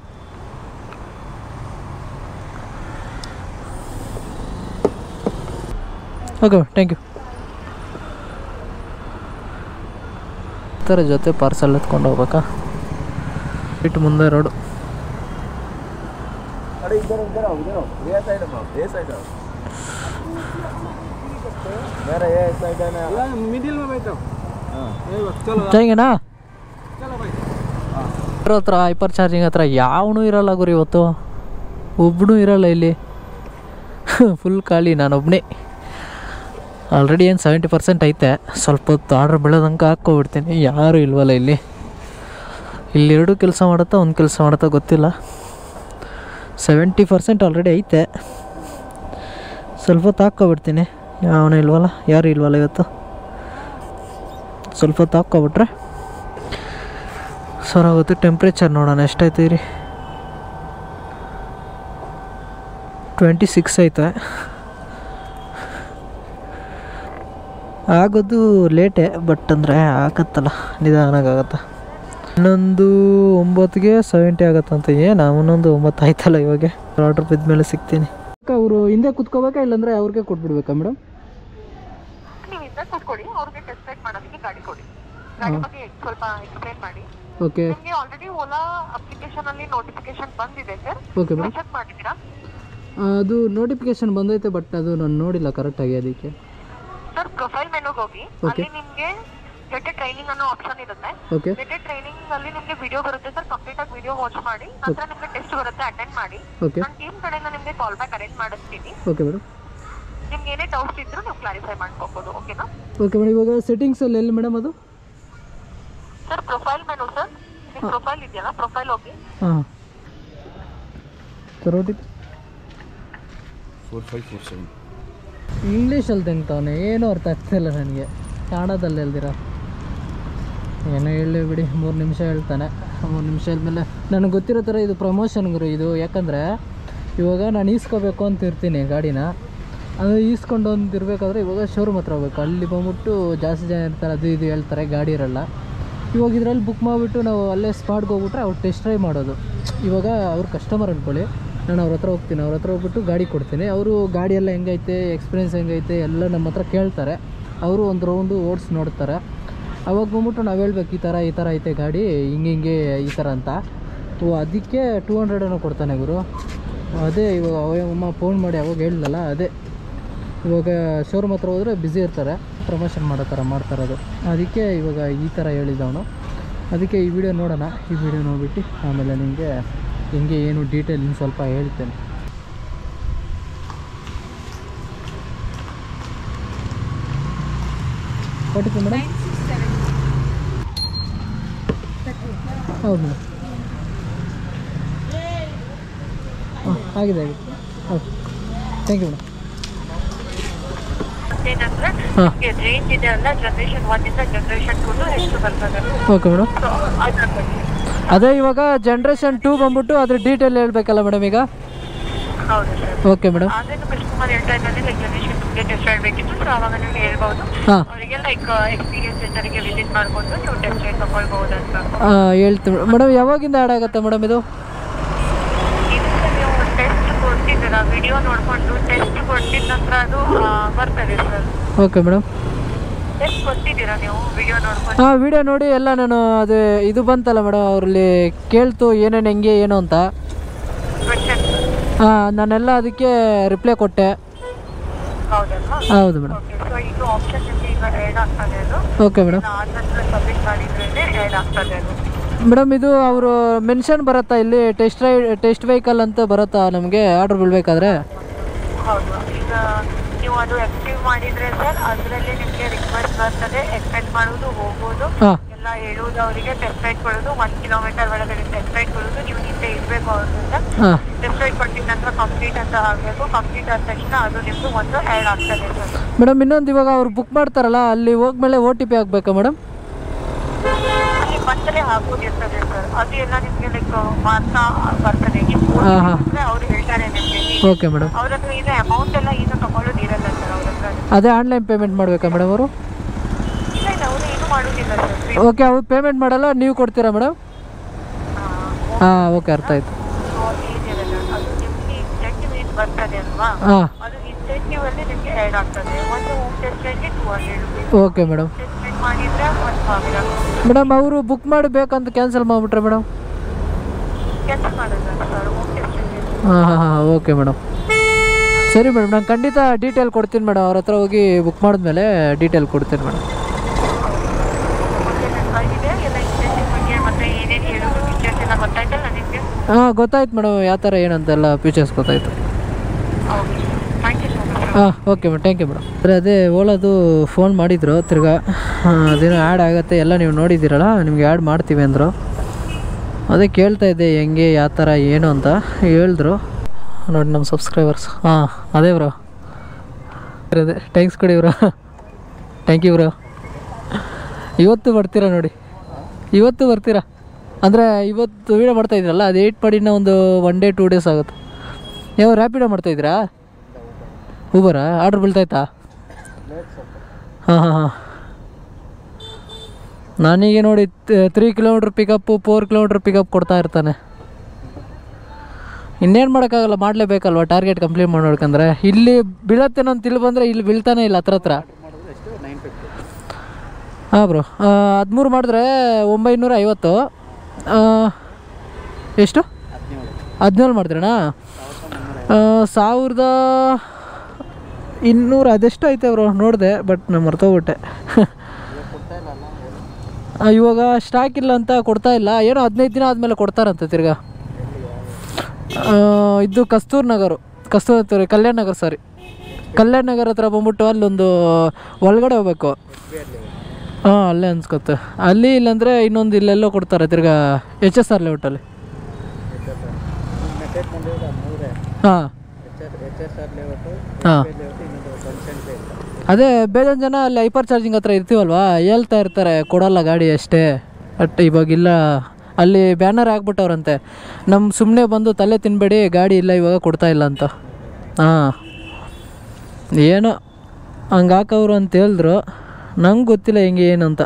Okay thank you. ಜೊತೆ ಪಾರ್ಸಲ್ ಎತ್ಕೊಂಡು ಹೋಗ್ಬೇಕಾ? ಇಟ್ಟು ಮುಂದೆ ರೋಡು. ಹೇಗೆನಾ ಹತ್ರ ಹೈಪರ್ ಚಾರ್ಜಿಂಗ್ ಹತ್ರ ಯಾವನೂ ಇರಲ್ಲ ಗುರು. ಇವತ್ತು ಒಬ್ಬನೂ ಇರಲ್ಲ ಇಲ್ಲಿ. ಫುಲ್ ಖಾಲಿ, ನಾನೊಬ್ಬನೇ. ಆಲ್ರೆಡಿ ಏನು 70% ಐತೆ. ಸ್ವಲ್ಪ ಹೊತ್ತು ಆರ್ಡ್ರ್ ಬೆಳೆದಂಗೆ ಹಾಕ್ಕೊಬಿಡ್ತೀನಿ. ಯಾರೂ ಇಲ್ವಲ್ಲ ಇಲ್ಲಿ. ಇಲ್ಲಿ 2 ಕೆಲಸ ಮಾಡುತ್ತಾ, 1 ಕೆಲಸ ಮಾಡುತ್ತಾ ಗೊತ್ತಿಲ್ಲ. 70% ಆಲ್ರೆಡಿ ಐತೆ. ಸ್ವಲ್ಪ ಹೊತ್ತು ಹಾಕ್ಕೊಬಿಡ್ತೀನಿ. ಯಾವನೂ ಇಲ್ವಲ್ಲ, ಯಾರೂ ಇಲ್ವಲ್ಲ ಇವತ್ತು. ಸ್ವಲ್ಪ ಹೊತ್ತು ಹಾಕ್ಕೊಬಿಟ್ರೆ ಸರಾಗುತ್ತೆ. ಟೆಂಪ್ರೇಚರ್ ನೋಡೋಣ ಎಷ್ಟಾಯ್ತು ರೀ. 26 ಐತೆ. ಆಗೋದು ಲೇಟೇ, ಬಟ್ ಅಂದರೆ ಆಗತ್ತಲ್ಲ, ನಿಧಾನಾಗತ್ತೆ. 11:09ಗೆ 70 ಆಗತ್ತಂತ. ಏನು 11:09 ಆಯ್ತಲ್ಲ ಇವಾಗ. ಆರ್ಡ್ರ್ ಬಿದ್ಮೇಲೆ ಸಿಗ್ತೀನಿ. ಅವರು ಹಿಂದೆ ಕುತ್ಕೋಬೇಕಾ, ಇಲ್ಲಾಂದರೆ ಅವ್ರಿಗೆ ಕೊಟ್ಬಿಡ್ಬೇಕಾ ಮೇಡಮ್? ನೀವು ಹಿಂದೆ ಕೂತ್ಕೊಳ್ಳಿ, ಅವ್ರಿಗೆ ಟೆಸ್ಟ್ ರೈಡ್ ಮಾಡೋದಕ್ಕೆ ಗಾಡಿ ಕೊಡಿ. ಗಾಡಿ ಬಗ್ಗೆ ಸ್ವಲ್ಪ ಎಕ್ಸ್ಪ್ಲೇನ್ ಮಾಡಿ. ಓಕೆ. ನಿಮಗೆ ಆಲ್ರೆಡಿ ಓಲಾ ಅಪ್ಲಿಕೇಶನ್ ಅಲ್ಲಿ ನೋಟಿಫಿಕೇಶನ್ ಬಂದಿದೆ ಸರ್. Okay madam. ಚೆಕ್ ಮಾಡಿದ್ದೀರಾ? ಅದು ನೋಟಿಫಿಕೇಶನ್ ಬಂದೈತೆ, ಬಟ್ ಅದು ನಾನು ನೋಡಿಲ್ಲ ಕರೆಕ್ಟಾಗಿ. ಅದಕ್ಕೆ ಸರ್ ಪ್ರೊಫೈಲ್ ಮೆನುಗೆ ಹೋಗಿ, ಅಲ್ಲಿ ನಿಮಗೆ ಗೆಟ್ ಟ್ರೈನಿಂಗ್ ಅನ್ನೋ ಆಪ್ಷನ್ ಇರುತ್ತೆ. ಓಕೆ. ಗೆಟ್ ಟ್ರೈನಿಂಗ್ ಅಲ್ಲಿ ನಿಮಗೆ ವಿಡಿಯೋ ಬರುತ್ತೆ ಸರ್. ಕಂಪ್ಲೀಟ್ ಆಗಿ ವಿಡಿಯೋ ವಾಚ್ ಮಾಡಿ, ನಂತರ ನಿಮಗೆ ಟೆಸ್ಟ್ ಬರುತ್ತೆ, ಅಟೆಂಡ್ ಮಾಡಿ. ಓಕೆ. ನನ್ನ ಟೀಮ್ ಕಡೆಯಿಂದ ನಿಮಗೆ ಕಾಲ್ ಬ್ಯಾಕ್ ಅರೇಂಜ್ ಮಾಡಿಸ್ತೀನಿ. Okay madam. ನಿಮ್ಗೆ ಏನೇ ಡೌಟ್ಸ್ ಇದ್ರೂ ನೀವು ಕ್ಲಾರಿಫೈ ಮಾಡ್ಕೋಬಹುದು. ಓಕೆನಾ? Okay madam. ಇವಾಗ ಸೆಟ್ಟಿಂಗ್ಸಲ್ಲಿ ಎಲ್ಲಿ ಮೇಡಮ್ ಅದು? ಸರ್ ಪ್ರೊಫೈಲ್ ಮೆನು ಸರ್, ನಿಮ್ಮ ಪ್ರೊಫೈಲ್ ಇದೆಯಲ್ಲ, ಪ್ರೊಫೈಲ್ ಹೋಗಿ. ಹಾಂ ಸರ್ ಓ ಟಿ ಪಿ 4547. ಇಂಗ್ಲೀಷಲ್ಲಿ ತೆಗ್ತಾವನೆ, ಏನೂ ಅರ್ಥ ಆಗ್ತಾಯಿಲ್ಲ ನನಗೆ. ಕನ್ನಡದಲ್ಲಿ ಹೇಳ್ದಿರ ಏನೋ ಹೇಳಿ ಬಿಡಿ. 3 ನಿಮಿಷ ಹೇಳ್ತಾನೆ. 3 ನಿಮಿಷ ಆದಮೇಲೆ ನನಗೆ ಗೊತ್ತಿರೋ ಥರ ಇದು ಪ್ರಮೋಷನ್ಗಳು ಇದು. ಯಾಕಂದರೆ ಇವಾಗ ನಾನು ಈಸ್ಕೋಬೇಕು ಅಂತ ಇರ್ತೀನಿ ಗಾಡಿನ. ಅದು ಈಸ್ಕೊಂಡು ಒಂದು ಇರಬೇಕಾದ್ರೆ ಇವಾಗ ಶೋರೂಮ್ ಹತ್ರ ಹೋಗ್ಬೇಕು. ಅಲ್ಲಿ ಬಂದ್ಬಿಟ್ಟು ಜಾಸ್ತಿ ಜನ ಇರ್ತಾರೆ, ಅದು ಇದು ಹೇಳ್ತಾರೆ, ಗಾಡಿ ಇರೋಲ್ಲ. ಇವಾಗ ಇದರಲ್ಲಿ ಬುಕ್ ಮಾಡಿಬಿಟ್ಟು ನಾವು ಅಲ್ಲೇ ಸ್ಪಾಟ್ಗೆ ಹೋಗ್ಬಿಟ್ರೆ ಅವ್ರು ಟೆಸ್ಟ್ ಡ್ರೈವ್ ಮಾಡೋದು. ಇವಾಗ ಅವ್ರು ಕಸ್ಟಮರ್ ಅಂದ್ಕೊಳ್ಳಿ, ನಾನು ಅವ್ರ ಹತ್ರ ಹೋಗ್ತೀನಿ, ಅವ್ರ ಹತ್ರ ಹೋಗ್ಬಿಟ್ಟು ಗಾಡಿ ಕೊಡ್ತೀನಿ. ಅವರು ಗಾಡಿ ಎಲ್ಲ ಹೆಂಗೈತೆ, ಎಕ್ಸ್ಪೀರಿಯೆನ್ಸ್ ಹೆಂಗೈತೆ ಎಲ್ಲ ನಮ್ಮ ಹತ್ರ ಕೇಳ್ತಾರೆ. ಅವರು ಒಂದು ರೌಂಡು ಓಡಿಸಿ ನೋಡ್ತಾರೆ. ಅವಾಗ ಬಂದ್ಬಿಟ್ಟು ನಾವು ಹೇಳ್ಬೇಕು ಈ ಥರ ಐತೆ ಗಾಡಿ, ಹಿಂಗೆ ಈ ಥರ ಅಂತ. ಅದಕ್ಕೆ 200 ಕೊಡ್ತಾನೆ ಗುರು. ಅದೇ ಇವಾಗ ಅಮ್ಮ ಫೋನ್ ಮಾಡಿ ಅವಾಗ ಹೇಳಿದ್ನಲ್ಲ, ಅದೇ ಇವಾಗ ಶೋರೂಮ್ ಹತ್ರ ಹೋದರೆ ಬ್ಯುಸಿ ಇರ್ತಾರೆ, ಪ್ರಮೋಷನ್ ಮಾಡೋ ಥರ ಮಾಡ್ತಾರದು. ಅದಕ್ಕೆ ಇವಾಗ ಈ ಥರ ಹೇಳಿದ್ದವನು. ಅದಕ್ಕೆ ಈ ವಿಡಿಯೋ ನೋಡೋಣ. ಈ ವಿಡಿಯೋ ನೋಡ್ಬಿಟ್ಟು ಆಮೇಲೆ ನಿಮಗೆ ಹಿಂಗೆ ಏನು ಡೀಟೇಲ್ ಇನ್ನು ಸ್ವಲ್ಪ ಹೇಳ್ತೇನೆ. ಕೊಟ್ಟಿತ್ತು ಮೇಡಮ್? ಹೌದು ಮೇಡಮ್. ಹಾಂ ಆಗಿದೆ ಹೌದು. Thank you madam. ಏನಂದ್ರೆ ರೇಂಜ್ ಇದೆ ಅಲ್ಲ, ಜನರೇಷನ್ 1 ಇಂದ ಜನರೇಷನ್ 2 ಎಷ್ಟು ಬರ್ತದೆ. Okay madam. ಅದೇ ಇವಾಗ ಜನರೇಷನ್ 2 ಬಂದ್ಬಿಟ್ಟು ಅದ್ರ ಡೀಟೇಲ್ ಹೇಳ್ಬೇಕಲ್ಲ ಮೇಡಮ್ ಈಗ? ಹೌದು ಸರ್. Okay madam. ಅದೇನು ಕಸ್ಟಮರ್ ಹೇಳ್ತಾ ಇದ್ದಾನೆ, ಲೈಕ್ ಜನರೇಷನ್ 2ಗೆ ಟೆಸ್ಟ್ ಮಾಡಬೇಕಿತ್ತು. ಸೊ ಅವಾಗ ನೀವು ಹೇಳ್ಬೋದು ಅವರಿಗೆ, ಲೈಕ್ ಎಕ್ಸ್ಪೀರಿಯನ್ಸ್ ಸೆಂಟರ್ಗೆ ವಿಸಿಟ್ ಮಾಡ್ಕೊಂಡು ನೀವು ಟೆಸ್ಟ್ ಡ್ರೈವ್ ತಗೊಳ್ಬಹುದು ಅಂತ. ಹೇಳ್ತೀವಿ ಮೇಡಮ್. ಯಾವಾಗಿಂದ ಆ್ಯಡ್ ಆಗುತ್ತೆ ಮೇಡಮ್ ಇದು? ಇದಕ್ಕೆ ನೀವು ಟೆಸ್ಟ್ ಕೊಡ್ತಿದ್ದೀರಾ, ವಿಡಿಯೋ ನೋಡಿಕೊಂಡು ಟೆಸ್ಟ್ ಕೊಟ್ಟಿದ ನಂತರ ಅದು ಬರ್ತದೆ ಸರ್. Okay madam. ಟೆಸ್ಟ್ ಕೊಟ್ಟಿದ್ದೀರಾ ನೀವು ವಿಡಿಯೋ ನೋಡ್ಕೊಂಡು? ಹಾಂ ವಿಡಿಯೋ ನೋಡಿ ಎಲ್ಲ ನಾನು ಅದು ಇದು ಬಂತಲ್ಲ ಮೇಡಮ್, ಅವರಲ್ಲಿ ಕೇಳ್ತು ಏನೇನು ಹೆಂಗೆ ಏನು ಅಂತ. ಹಾಂ ನಾನೆಲ್ಲ ಅದಕ್ಕೆ ರಿಪ್ಲೈ ಕೊಟ್ಟೆ. ಹೌದಲ್ವಾ? ಹೌದು ಮೇಡಮ್. ಸೊ ಇದು ಆಪ್ಷನ್ ನಿಮಗೆ ಈಗ ಆ್ಯಡ್ ಆಗ್ತದೆ ಅದು. Okay madam. ಆದ ನಂತರ ಸಬ್ಮಿಟ್ ಮಾಡಿದ್ರೇ ಆ್ಯಡ್ ಆಗ್ತದೆ ಅದು. ಮೇಡಮ್ ಇದು ಅವರು ಮೆನ್ಷನ್ ಬರುತ್ತಾ ಇಲ್ಲಿ ಟೆಸ್ಟ್ ವೆಹಿಕಲ್ ಅಂತ ಬರುತ್ತಾ ನಮಗೆ ಆರ್ಡ್ರ್ ಬೀಳಬೇಕಾದ್ರೆ? ಹೌದು. ಈಗ ನೀವು ಅದು ಆಕ್ಟಿವ್ ಮಾಡಿದ್ರೆ ಸರ್ ಅದರಲ್ಲಿ ನಿಮಗೆ ರಿಕ್ವೆಸ್ಟ್ ಬರ್ತದೆ, ಎಕ್ಸ್ಪೆಕ್ಟ್ ಮಾಡೋದು, ಹೋಗೋದು ಎಲ್ಲ ಹೇಳುವುದು, ಅವರಿಗೆ ಟೆಸ್ಟ್ ರೈಡ್ ಕೊಡೋದು, 1 ಕಿಲೋಮೀಟರ್ ಒಳಗಡೆ ಟೆಸ್ಟ್ ರೈಡ್ ಕೊಡೋದು, ನೀವು ಹಿಂದೆ ಇರಬೇಕು ಅವ್ರಿಂದ. ಟೆಸ್ಟ್ ರೈಡ್ ಕೊಟ್ಟಿದ ನಂತರ ಕಂಪ್ಲೀಟ್ ಅಂತ ಆಗಬೇಕು. ಕಂಪ್ಲೀಟ್ ಆದ ತಕ್ಷಣ ಅದು ನಿಮ್ಮದು ಒಂದು ಆ್ಯಡ್ ಆಗ್ತದೆ ಸರ್. ಮೇಡಮ್ ಇನ್ನೊಂದು, ಇವಾಗ ಅವ್ರು ಬುಕ್ ಮಾಡ್ತಾರಲ್ಲ ಅಲ್ಲಿ ಹೋದ್ಮೇಲೆ OTP ಹಾಕ್ಬೇಕಾ ಮೇಡಮ್? ಅಲ್ಲಿ ಬಂದರೆ ಹಾಕೋದಿರ್ತದೆ ಸರ್. ಅದು ಎಲ್ಲ ನಿಮಗೆ ಲೈಕ್ ಮಾರ್ಕ್ಸ್ ಬರ್ತದೆ. ಅವ್ರು ಹೇಳ್ತಾರೆ ನಿಮಗೆ. Okay madam. ಅವ್ರ ಹತ್ರ ಈಗ ಅಮೌಂಟ್ ಎಲ್ಲ ಏನು ತಗೊಳ್ಳೋದು ಇರಲ್ಲ ಸರ್ ಅವ್ರ ಹತ್ರ. ಅದೇ ಆನ್ಲೈನ್ ಪೇಮೆಂಟ್ ಮಾಡಬೇಕಾ ಮೇಡಮ್ ಅವರು? ಇಲ್ಲ ಇಲ್ಲ, ಅವರು ಏನು ಮಾಡೋದಿಲ್ಲ ಸರ್. ಓಕೆ, ಅವ್ರು ಪೇಮೆಂಟ್ ಮಾಡಲ್ಲ, ನೀವು ಕೊಡ್ತೀರಾ ಮೇಡಮ್? ಹಾಂ ಓಕೆ, ಅರ್ಥ ಆಯ್ತು. ಏನಿರಲ್ಲ, ಅದು ನಿಮಗೆ ಇನ್ಸೆಂಟಿವ್ ಬರ್ತದೆ ಅಲ್ವಾ, ಅದು ಇನ್ಸೆಂಟಿವ್ ಅಲ್ಲಿ ನಿಮಗೆ ಆ್ಯಡ್ ಆಗ್ತದೆ. ಒಂದು ಹೋಮ್ ಟೆಸ್ಟ್ ರೈಡ್ಗೆ 200 rupees. Okay madam. Test ride ಮಾಡಿದ್ರೆ 1000. ಮೇಡಮ್ ಅವರು ಬುಕ್ ಮಾಡಬೇಕಂತ ಕ್ಯಾನ್ಸಲ್ ಮಾಡಿಬಿಟ್ರೆ ಮೇಡಮ್? ಕ್ಯಾನ್ಸಲ್ ಮಾಡೋಲ್ಲ ಸರ್, ಹೋಮ್ ಟೆಸ್ಟ್ ರೈಡ್. ಹಾಂ ಓಕೆ ಮೇಡಮ್. ಸರಿ ಮೇಡಮ್, ನಾನು ಖಂಡಿತ ಡೀಟೇಲ್ ಕೊಡ್ತೀನಿ ಮೇಡಮ್. ಅವ್ರ ಹತ್ರ ಹೋಗಿ ಬುಕ್ ಮಾಡಿದ್ಮೇಲೆ ಡೀಟೇಲ್ ಕೊಡ್ತೀನಿ ಮೇಡಮ್. ಹಾಂ ಗೊತ್ತಾಯ್ತು ಮೇಡಮ್, ಯಾವ ಥರ ಏನಂತೆಲ್ಲ ಫೀಚರ್ಸ್ ಗೊತ್ತಾಯ್ತು. ಹಾಂ okay madam, thank you madam. ಅದೇ ಓಲಾದು ಫೋನ್ ಮಾಡಿದ್ರು ತಿರ್ಗಾ, ಅದೇನೋ ಆ್ಯಡ್ ಆಗುತ್ತೆ ಎಲ್ಲ ನೀವು ನೋಡಿದ್ದೀರಲ್ಲ, ನಿಮ್ಗೆ ಆ್ಯಡ್ ಮಾಡ್ತೀವಿ ಅಂದರು. ಅದೇ ಕೇಳ್ತಾ ಇದ್ದೆ ಹೆಂಗೆ ಯಾವ ಥರ ಏನು ಅಂತ ಹೇಳಿದ್ರು. ನೋಡಿ ನಮ್ಮ ಸಬ್ಸ್ಕ್ರೈಬರ್ಸ್. ಹಾಂ ಅದೇ ಬ್ರೋ, ಅದೇ ಥ್ಯಾಂಕ್ಸ್ ಕೊಡಿ ಬ್ರೋ. Thank you bro. ಇವತ್ತು ಬರ್ತೀರಾ ನೋಡಿ, ಇವತ್ತು ಬರ್ತೀರಾ ಅಂದರೆ ಇವತ್ತು ವೀಡಿಯೋ ಮಾಡ್ತಾಯಿದ್ರಲ್ಲ, ಅದು 8 ಮಾಡಿನ ಒಂದು 1 day 2 days ಆಗುತ್ತೆ. ನೀವು ರ್ಯಾಪಿಡೋ ಮಾಡ್ತಾಯಿದ್ದೀರಾ? ಊಬರಾ? ಆರ್ಡ್ರ್ ಬೀಳ್ತಾಯ್ತಾ? ಹಾಂ ಹಾಂ ಹಾಂ. ನನಗೆ ನೋಡಿ 3 ಕಿಲೋಮೀಟ್ರ್ ಪಿಕಪ್ಪು, 4 ಕಿಲೋಮೀಟ್ರ್ ಪಿಕಪ್ ಕೊಡ್ತಾ ಇರ್ತಾನೆ. ಇನ್ನೇನು ಮಾಡೋಕ್ಕಾಗಲ್ಲ, ಮಾಡಲೇಬೇಕಲ್ವ ಟಾರ್ಗೆಟ್ ಕಂಪ್ಲೀಟ್ ಮಾಡ್ಬೇಕಂದ್ರೆ. ಇಲ್ಲಿ ಬೀಳತ್ತೇನೋ ಅಂತ ಇಲ್ಲಿ ಬಂದರೆ ಇಲ್ಲಿ ಬೀಳ್ತಾನೆ ಇಲ್ಲ ಹತ್ರ. ಹಾಂ ಬ್ರೋ, 13 ಮಾಡಿದ್ರೆ 950. ಎಷ್ಟು? 17 ಮಾಡಿದ್ರಣ್ಣ? 1200 ಅದೆಷ್ಟು ಐತೆ ಬ್ರೋ ನೋಡಿದೆ, ಬಟ್ ನಾನು ಮರ್ತೋಗ್ಬಿಟ್ಟೆ. ಇವಾಗ ಸ್ಟಾಕ್ ಇಲ್ಲ ಅಂತ ಕೊಡ್ತಾ ಇಲ್ಲ, ಏನೋ 15 ದಿನ ಆದಮೇಲೆ ಕೊಡ್ತಾರಂತೆ ತಿರ್ಗಾ. ಇದು ಕಸ್ತೂರ್ ಕಲ್ಯಾಣ್ ನಗರ್ ಸಾರಿ, ಕಲ್ಯಾಣ್ ನಗರ್ ಹತ್ರ ಬಂದ್ಬಿಟ್ಟು ಅಲ್ಲೊಂದು ಒಳಗಡೆ ಹೋಗ್ಬೇಕು. ಹಾಂ ಅಲ್ಲೇ ಅನ್ಸ್ಕೊತ್ತೆ. ಅಲ್ಲಿ ಇಲ್ಲಾಂದರೆ ಇನ್ನೊಂದು ಇಲ್ಲೆಲ್ಲೋ ಕೊಡ್ತಾರೆ ತಿರ್ಗಾ HSR ಲೇಔಟಲ್ಲಿ. ಹಾಂ ಹಾಂ ಅದೇ ಬೇಜಾನ್ ಜನ ಅಲ್ಲಿ ಹೈಪರ್ ಚಾರ್ಜಿಂಗ್ ಹತ್ರ ಇರ್ತೀವಲ್ವಾ, ಹೇಳ್ತಾ ಇರ್ತಾರೆ ಕೊಡಲ್ಲ ಗಾಡಿ ಅಷ್ಟೇ. ಬಟ್ ಇವಾಗಿಲ್ಲ, ಅಲ್ಲಿ ಬ್ಯಾನರ್ ಹಾಕ್ಬಿಟ್ಟವ್ರಂತೆ, ನಮ್ಮ ಸುಮ್ಮನೆ ಬಂದು ತಲೆ ತಿನ್ನಬೇಡಿ, ಗಾಡಿ ಇಲ್ಲ ಇವಾಗ ಕೊಡ್ತಾ ಇಲ್ಲ ಅಂತ. ಹಾಂ ಏನೋ ಹಂಗೆ ಹಾಕವ್ರು ಅಂತ ಹೇಳಿದ್ರು, ನಂಗೆ ಗೊತ್ತಿಲ್ಲ ಹೆಂಗೆ ಏನು ಅಂತ.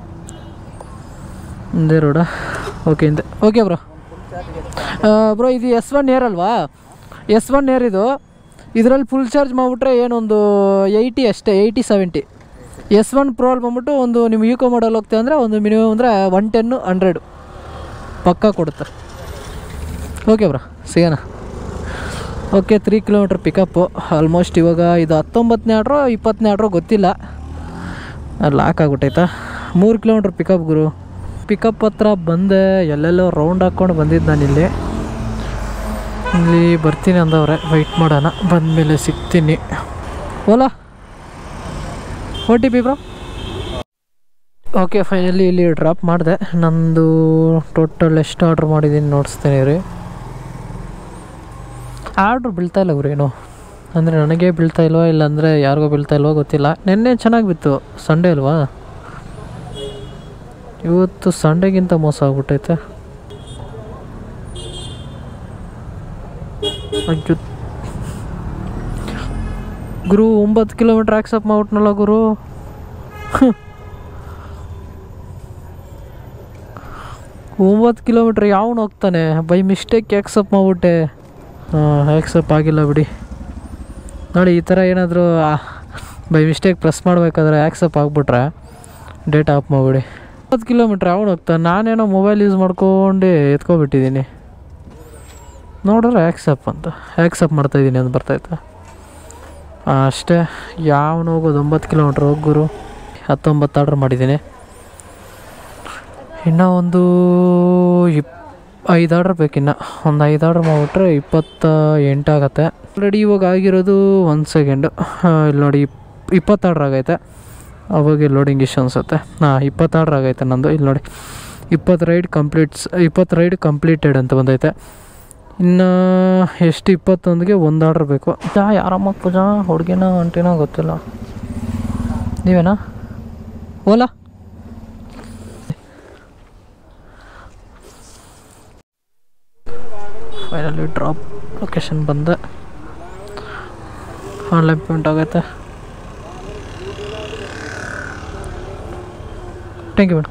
ಹಿಂದೆ ರೋಡ ಓಕೆ ಹಿಂದೆ ಓಕೆ ಬ್ರೋ. ಬ್ರೋ ಇದು S1 ಏರ್ ಅಲ್ವಾ? S1 ಏರ್ ಇದು. ಇದರಲ್ಲಿ ಫುಲ್ ಚಾರ್ಜ್ ಮಾಡಿಬಿಟ್ರೆ ಏನೊಂದು 80 ಅಷ್ಟೇ, 80-70. S1 Pro ಅಲ್ಲಿ ಬಂದ್ಬಿಟ್ಟು ಒಂದು ನಿಮ್ಮ ಯೂಕೋ ಮಾಡಲ್ ಹೋಗ್ತೀವಿ ಅಂದರೆ ಒಂದು ಮಿನಿಮಮ್ ಅಂದರೆ 110-100 ಪಕ್ಕಾ ಕೊಡುತ್ತೆ. ಓಕೆ ಬ್ರೋ ಸಿಗೋಣ. Okay 3 kilometre pickup almost. ಇವಾಗ ಇದು 19ನೇ ಆರ್ಡ್ರೋ 20ನೇ ಆರ್ಡ್ರೋ ಗೊತ್ತಿಲ್ಲ, ಲಾಕ್ ಆಗ್ಬಿಟ್ಟೈತಾ. 3 ಕಿಲೋಮೀಟ್ರ್ ಪಿಕಪ್ ಗುರು. ಪಿಕಪ್ ಹತ್ರ ಬಂದೆ, ಎಲ್ಲೆಲ್ಲೋ ರೌಂಡ್ ಹಾಕ್ಕೊಂಡು ಬಂದಿದ್ದು ನಾನಿಲ್ಲಿ. ಇಲ್ಲಿ ಬರ್ತೀನಿ ಅಂದವ್ರೆ, ವೆಯ್ಟ್ ಮಾಡೋಣ, ಬಂದಮೇಲೆ ಸಿಗ್ತೀನಿ. Ola OTP bro. Okay finally ಇಲ್ಲಿ ಡ್ರಾಪ್ ಮಾಡಿದೆ. ನಂದು ಟೋಟಲ್ ಎಷ್ಟು ಆರ್ಡ್ರ್ ಮಾಡಿದ್ದೀನಿ ನೋಡಿಸ್ತೀನಿ ರೀ. ಆರ್ಡ್ರ್ ಬೀಳ್ತಾ ಇಲ್ಲ ಗುರೇನು, ಅಂದರೆ ನನಗೆ ಬೀಳ್ತಾ ಇಲ್ವಾ ಇಲ್ಲಾಂದರೆ ಯಾರಿಗೋ ಬೀಳ್ತಾ ಇಲ್ವಾ ಗೊತ್ತಿಲ್ಲ. ನಿನ್ನೆ ಚೆನ್ನಾಗಿ ಬಿತ್ತು, ಸಂಡೇ ಅಲ್ವಾ. ಇವತ್ತು ಸಂಡೇಗಿಂತ ಮೋಸ ಆಗ್ಬಿಟ್ಟೈತೆ. ಅಜ್ಜು ಗುರು 9 ಕಿಲೋಮೀಟ್ರ್ ಆಕ್ಸೆಪ್ಟ್ ಮಾಡ್ಬಿಟ್ನಲ್ಲ ಗುರು. 9 ಕಿಲೋಮೀಟ್ರ್ ಯಾವನು ಹೋಗ್ತಾನೆ? ಬೈ ಮಿಸ್ಟೇಕ್ ಆಕ್ಸೆಪ್ಟ್ ಮಾಡ್ಬಿಟ್ಟೆ. ಆಕ್ಸೆಪ್ಟ್ ಆಗಿಲ್ಲ ಬಿಡಿ. ನೋಡಿ ಈ ಥರ ಏನಾದರೂ ಬೈ ಮಿಸ್ಟೇಕ್ ಪ್ರೆಸ್ ಮಾಡಬೇಕಾದ್ರೆ ಆಕ್ಸೆಪ್ಟ್ ಆಗಿಬಿಟ್ರೆ ಡೇಟಾ ಆಫ್ ಮಾಡಿಬಿಡಿ. 10 ಕಿಲೋಮೀಟ್ರ್ ಯಾವನು ಹೋಗ್ತಾನೆ? ನಾನೇನೋ ಮೊಬೈಲ್ ಯೂಸ್ ಮಾಡ್ಕೊಂಡು ಎತ್ಕೊಬಿಟ್ಟಿದ್ದೀನಿ, ನೋಡಿದ್ರೆ ಆ್ಯಕ್ಸೆಪ್ಟ್ ಮಾಡ್ತಾಯಿದ್ದೀನಿ ಅಂತ ಬರ್ತೈತೆ ಅಷ್ಟೇ. ಯಾವನು ಹೋಗೋದು 9 ಕಿಲೋಮೀಟ್ರ್ ಹೋಗೋರು. 19 ಆರ್ಡ್ರ್ ಮಾಡಿದ್ದೀನಿ, ಇನ್ನೂ ಒಂದು 5 ಆರ್ಡ್ರ್ ಬೇಕಿನ್ನು. ಒಂದು 5 ಆರ್ಡ್ರ್ ಮಾಡಿಬಿಟ್ರೆ 28 ಆಗುತ್ತೆ. ಆಲ್ರೆಡಿ ಇವಾಗ ಆಗಿರೋದು 1 ಸೆಕೆಂಡು. ಇಲ್ಲಿ ನೋಡಿ 20 ಆರ್ಡ್ರ್ ಆಗೈತೆ. ಅವಾಗ ಲೋಡಿಂಗ್ ಇಶ್ಯೂ ಅನಿಸುತ್ತೆ. 20 ಆರ್ಡ್ರ್ ಆಗೈತೆ ನಂದು. ಇಲ್ಲಿ ನೋಡಿ 20 ರೈಡ್ ಕಂಪ್ಲೀಟೆಡ್ ಅಂತ ಬಂದೈತೆ. ಇನ್ನು ಎಷ್ಟು 21ಗೆ 1 ಆರ್ಡ್ರ್ ಬೇಕು. ಯಾರಮ್ಮ ಪೂಜಾ, ಹುಡುಗಿನ ಅಂಟಿನೋ ಗೊತ್ತಿಲ್ಲ. ನೀವೇನಾ? ಓಲಾ ಫೈನಲಿ ಡ್ರಾಪ್ ಲೊಕೇಶನ್ ಬಂದೆ. ಆನ್ಲೈನ್ ಪೇಮೆಂಟ್ ಆಗೈತೆ. Thank you madam.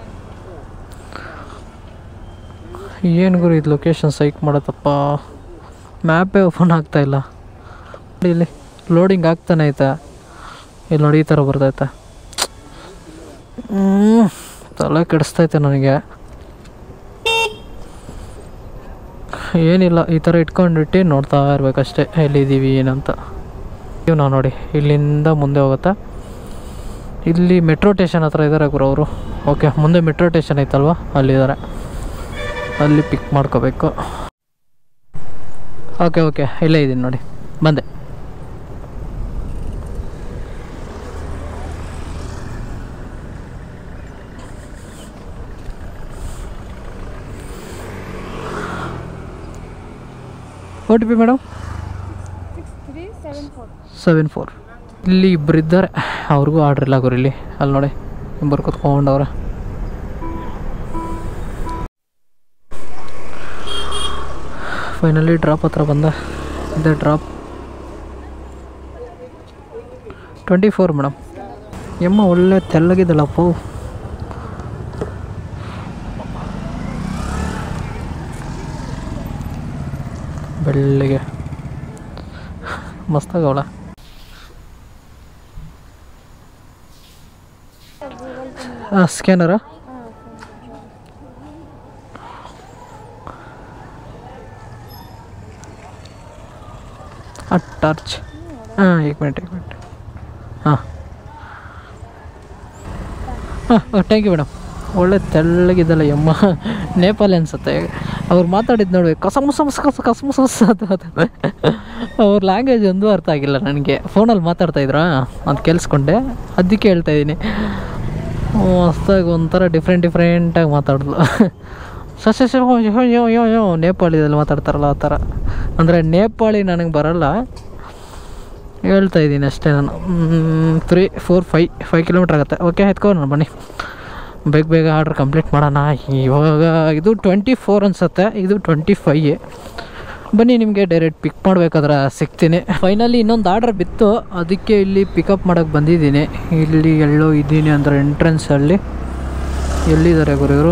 ಏನು ಗುರು ಇದು ಲೊಕೇಶನ್ ಸೈಕ್ ಮಾಡತ್ತಪ್ಪ, ಮ್ಯಾಪೇ ಓಪನ್ ಆಗ್ತಾಯಿಲ್ಲ. ಇಲ್ಲಿ ಲೋಡಿಂಗ್ ಆಗ್ತಾನೆ ಐತೆ. ಇಲ್ಲಿ ನೋಡಿ ಈ ಥರ ಬರ್ತೈತೆ. ತಲೆ ಕೆಡಿಸ್ತೈತೆ ನನಗೆ. ಏನಿಲ್ಲ, ಈ ಥರ ಇಟ್ಕೊಂಡಿಟ್ಟು ನೋಡ್ತಾ ಇರ್ಬೇಕಷ್ಟೇ ಎಲ್ಲಿದ್ದೀವಿ ಏನಂತ. ನಾವು ನೋಡಿ ಇಲ್ಲಿಂದ ಮುಂದೆ ಹೋಗುತ್ತೆ. ಇಲ್ಲಿ ಮೆಟ್ರೋ ಸ್ಟೇಷನ್ ಹತ್ರ ಇದ್ದಾರೆ ಗುರು ಅವರು. ಓಕೆ ಮುಂದೆ ಮೆಟ್ರೋ ಸ್ಟೇಷನ್ ಐತಲ್ವ, ಅಲ್ಲಿದ್ದಾರೆ, ಅಲ್ಲಿ ಪಿಕ್ ಮಾಡ್ಕೋಬೇಕು. ಓಕೆ ಇಲ್ಲೇ ಇದ್ದೀನಿ ನೋಡಿ, ಬಂದೆ. OTP madam 6374. ಇಲ್ಲಿ ಇಬ್ಬರು ಇದ್ದಾರೆ, ಅವ್ರಿಗೂ ಆರ್ಡ್ರ್ ಇಲ್ಲ ಗುರು. ಇಲ್ಲಿ ಅಲ್ಲಿ ನೋಡಿ ಇಬ್ಬರು ಕೂತ್ಕೊಂಡವ್ರೆ. ಫೈನಲಿ ಡ್ರಾಪ್ ಹತ್ರ ಬಂದ. ಇದೆ ಡ್ರಾಪ್ 24 ಮೇಡಮ್. ಎಮ್ಮ ಒಳ್ಳೆ ತೆಳ್ಳಗಿದ್ದಲ್ಲಪ್ಪ. ಬೆಳ್ಳಿಗೆ ಮಸ್ತಾಗವಳ. ಸ್ಕ್ಯಾನರಾ? ಟಾರ್ಚ್. एक मिनट ಹಾಂ ಥ್ಯಾಂಕ್ ಯು ಮೇಡಮ್. ಒಳ್ಳೆ ತೆಳ್ಳಗಿದ್ದಲ್ಲ ಯಮ್ಮ, ನೇಪಾಳಿ ಅನ್ಸುತ್ತೆ. ಅವ್ರು ಮಾತಾಡಿದ್ದು ನೋಡಿ ಕಸಮುಸಮಸ್ ಅದು ಅವ್ರ ಲ್ಯಾಂಗ್ವೇಜ್ ಒಂದೂ ಅರ್ಥ ಆಗಿಲ್ಲ ನನಗೆ. ಫೋನಲ್ಲಿ ಮಾತಾಡ್ತಾಯಿದ್ರಾ ಅಂತ ಕೇಳಿಸ್ಕೊಂಡೆ, ಅದಕ್ಕೆ ಹೇಳ್ತಾಯಿದ್ದೀನಿ. ಹೊಸ್ದಾಗಿ ಒಂಥರ ಡಿಫ್ರೆಂಟಾಗಿ ಮಾತಾಡಿದ್ಲು. ಯೋ ನೇಪಾಳಿದಲ್ಲಿ ಮಾತಾಡ್ತಾರಲ್ಲ ಆ ಥರ. ಅಂದರೆ ನೇಪಾಳಿ ನನಗೆ ಬರಲ್ಲ, ಹೇಳ್ತಾ ಇದ್ದೀನಿ ಅಷ್ಟೇ ನಾನು. 3, 4, 5 ಕಿಲೋಮೀಟ್ರ್ ಆಗುತ್ತೆ. ಓಕೆ ಎತ್ಕೊಂಡು ಬನ್ನಿ, ಬೇಗ ಆರ್ಡ್ರ್ ಕಂಪ್ಲೀಟ್ ಮಾಡೋಣ. ಇವಾಗ ಇದು 24 ಅನಿಸುತ್ತೆ, ಇದು 25. ಬನ್ನಿ, ನಿಮಗೆ ಡೈರೆಕ್ಟ್ ಪಿಕ್ ಮಾಡಬೇಕಾದ್ರೆ ಸಿಗ್ತೀನಿ. ಫೈನಲಿ ಇನ್ನೊಂದು ಆರ್ಡ್ರ್ ಬಿತ್ತು, ಅದಕ್ಕೆ ಇಲ್ಲಿ ಪಿಕಪ್ ಮಾಡೋಕ್ಕೆ ಬಂದಿದ್ದೀನಿ. ಇಲ್ಲಿ ಎಲ್ಲೋ ಇದ್ದೀನಿ ಅಂದರೆ ಎಂಟ್ರೆನ್ಸಲ್ಲಿ. ಎಲ್ಲಿದ್ದಾರೆ ಗುರು ಇವರು?